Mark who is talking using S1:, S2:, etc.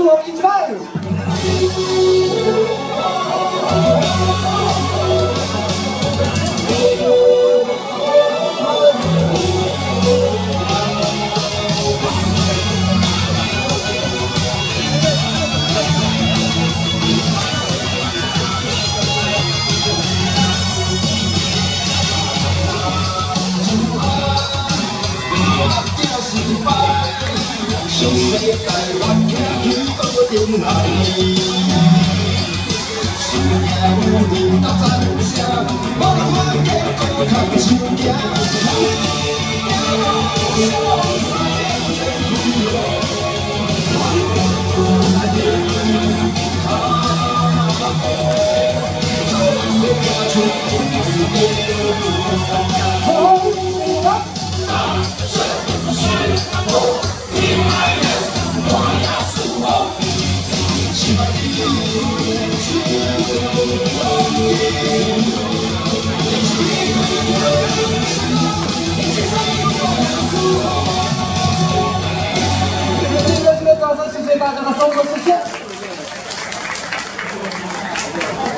S1: 我一起来。 上世界万家去到顶来，思念有你到赞声，我阮继续同手行。今天掌声，谢谢大家的收看，谢谢。